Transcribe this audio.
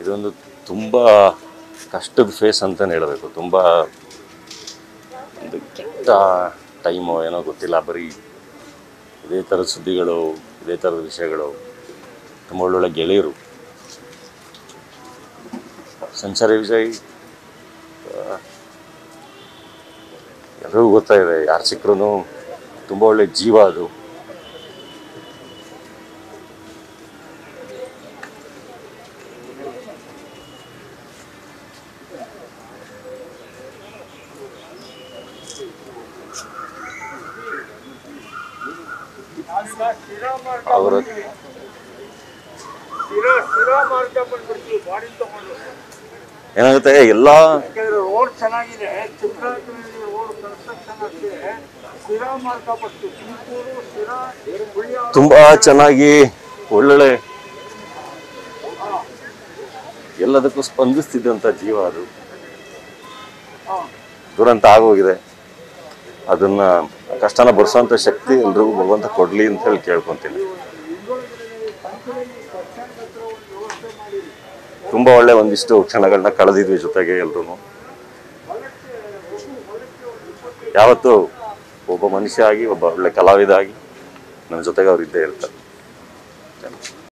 ಇದೊಂದು ತುಂಬ ಕಷ್ಟದ ಫೇಸ್ ಅಂತಲೇ ಹೇಳಬೇಕು. ತುಂಬ ಒಂದು ಕೆಟ್ಟ ಟೈಮು ಏನೋ ಗೊತ್ತಿಲ್ಲ. ಬರೀ ಇದೇ ಥರದ ಸುದ್ದಿಗಳು, ಇದೇ ಥರದ ವಿಷಯಗಳು. ತುಂಬ ಒಳ್ಳೊಳ್ಳೆ ಗೆಳೆಯರು. ಸಂಚಾರಿ ವಿಜಯ್ ಎಲ್ಲರಿಗೂ ಗೊತ್ತಾಗಿದೆ, ಯಾರು ಸಿಕ್ಕರೂ ತುಂಬ ಒಳ್ಳೆ ಜೀವ ಅದು. ಅವರ ಏನಾಗುತ್ತೆ ಎಲ್ಲ ರೋಡ್ ಚೆನ್ನಾಗಿದೆ, ತುಂಬಾ ಚೆನ್ನಾಗಿ ಒಳ್ಳೊಳ್ಳೆ ಎಲ್ಲದಕ್ಕೂ ಸ್ಪಂದಿಸ್ತಿದ್ದಂಥ ಜೀವ ಅದು ದುರಂತ ಆಗೋಗಿದೆ. ಅದನ್ನ ಕಷ್ಟನ ಬರ್ಸೋಂಥ ಶಕ್ತಿ ಎಲ್ರಿಗೂ ಭಗವಂತ ಕೊಡ್ಲಿ ಅಂತ ಹೇಳಿ ಕೇಳ್ಕೊಂತೀನಿ. ತುಂಬಾ ಒಳ್ಳೆ ಒಂದಿಷ್ಟು ಕ್ಷಣಗಳನ್ನ ಕಳೆದಿದ್ವಿ ಜೊತೆಗೆ ಎಲ್ರು. ಯಾವತ್ತು ಒಬ್ಬ ಮನುಷ್ಯ ಆಗಿ, ಒಬ್ಬ ಒಳ್ಳೆ ಕಲಾವಿದ ಆಗಿ ನನ್ನ ಜೊತೆಗೆ ಅವ್ರು ಇದ್ದೇ ಇರ್ತಾರೆ.